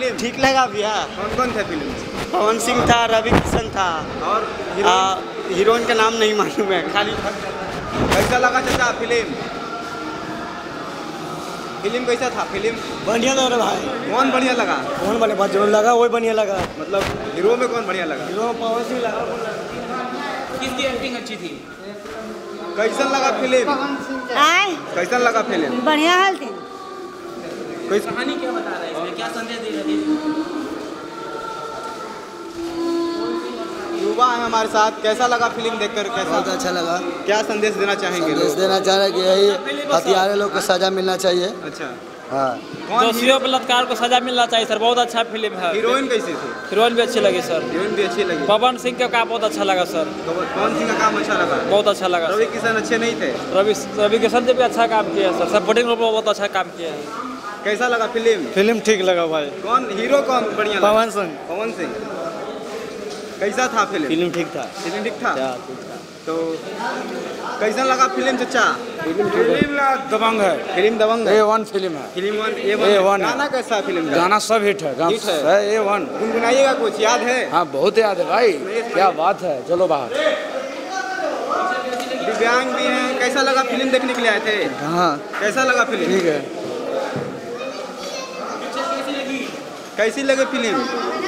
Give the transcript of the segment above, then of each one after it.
Film? ठीक लगा भैया। कौन कौन थे फिल्म? पवन सिंह था, रवि किशन था और हीरोइन का नाम नहीं मालूम है खाली। कैसा लगा चाचा फिल्म? फिल्म कैसा था फिल्म? बढ़िया लग रहा भाई। कौन बढ़िया लगा? कौन वाले बात जो लगा वही बढ़िया लगा। मतलब हीरो में कौन बढ़िया लगा? हीरो पवन सिंह लगा। किसकी एक्टिंग अच्छी थी? कैसा लगा फिल्म? कैसा लगा फिल्म? बढ़िया हाल थी। कहानी क्या बता रहा है इसमें, क्या संदेश दे रही है? युवा है हमारे साथ, कैसा लगा फिल्म देखकर? कैसा? बहुत अच्छा लगा। क्या संदेश देना चाहेंगे? संदेश देना चाह रहे कि यही हथियारे लोग को सजा मिलना चाहिए। अच्छा, हाँ, दोषियों बलात्कार को सजा मिलना चाहिए सर। बहुत अच्छा फिल्म है। हीरोइन कैसी थी? हीरोइन भी अच्छी लगी सर। हीरोइन भी अच्छी लगी। पवन सिंह का काम बहुत अच्छा लगा सर। पवन सिंह का काम अच्छा लगा? बहुत अच्छा लगा। रवि किशन अच्छे नहीं थे? रवि किशन जी भी अच्छा काम किया सर। सपोर्टिंग रोल में बहुत अच्छा काम किया है। कैसा लगा फिल्म? फिल्म ठीक लगा भाई। कौन हीरो कौन बढ़िया लगा? पवन सिंह। पवन सिंह। कैसा था फिल्म? फिल्म ठीक था। फिल्म ठीक था। तो कैसा लगा फिल्म चाचा? फिल्म दबंग है। फिल्म दबंग है। A1 फिल्म है। Film A1। गाना कैसा फिल्म का? गाना सब हिट है। हिट है। A1। गुनगुनाइएगा कुछ, याद है? हाँ, बहुत याद है भाई। क्या बात है, चलो बाहर। दिव्यांग भी हैं। कैसा लगा फिल्म देखने के लिए आए थे? हाँ, कैसा लगा फिल्म? ठीक है। कैसी लगी फिल्म?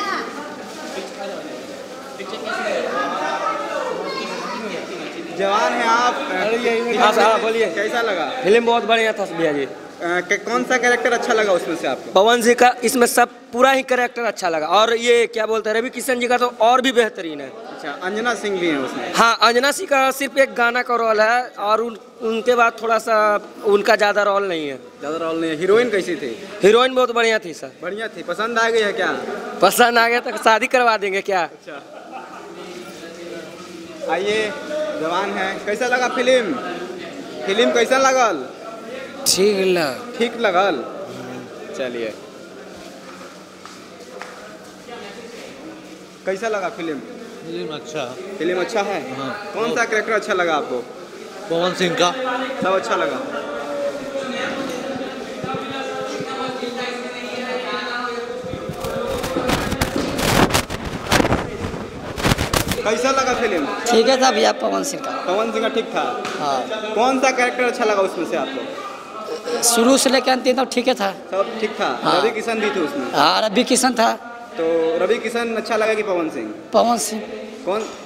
जवान है आप। हाँ बोलिए। कैसा लगा फिल्म? बहुत बढ़िया था भैया जी। कौन सा कैरेक्टर अच्छा लगा उसमें से आपको? पवन सिंह का इसमें सब पूरा ही कैरेक्टर अच्छा लगा। और ये क्या बोलते हैं, रवि किशन जी का तो और भी बेहतरीन है। अच्छा, अंजना सिंह भी है उसमें? हाँ, अंजना सिंह का सिर्फ एक गाना का रोल है और उनके बाद थोड़ा सा उनका ज़्यादा रोल नहीं है। ज़्यादा रोल नहीं है। हीरोइन कैसी थी? हीरोइन बहुत बढ़िया थी सर। बढ़िया थी। पसंद आ गई है क्या? पसंद आ गया तो शादी करवा देंगे क्या? अच्छा, आइए, जवान है। कैसा लगा फिल्म? फिल्म कैसा लगल? ठीक लगल। चलिए, कैसा लगा फिल्म? फिल्म अच्छा है। हाँ। कौन सा कैरेक्टर अच्छा लगा आपको? पवन सिंह का सब अच्छा लगा। कैसा लगा फिल्म? ठीक है था भैया पवन सिंह का। पवन सिंह का ठीक था। हाँ, कौन सा कैरेक्टर अच्छा लगा उसमें से आपको? शुरू से लेकर अंतिम तक ठीक है था। सब ठीक था। हाँ। रवि किशन भी थे उसमें? हाँ, रवि किशन था। तो रवि किशन अच्छा लगा कि पवन सिंह? पवन सिंह। कौन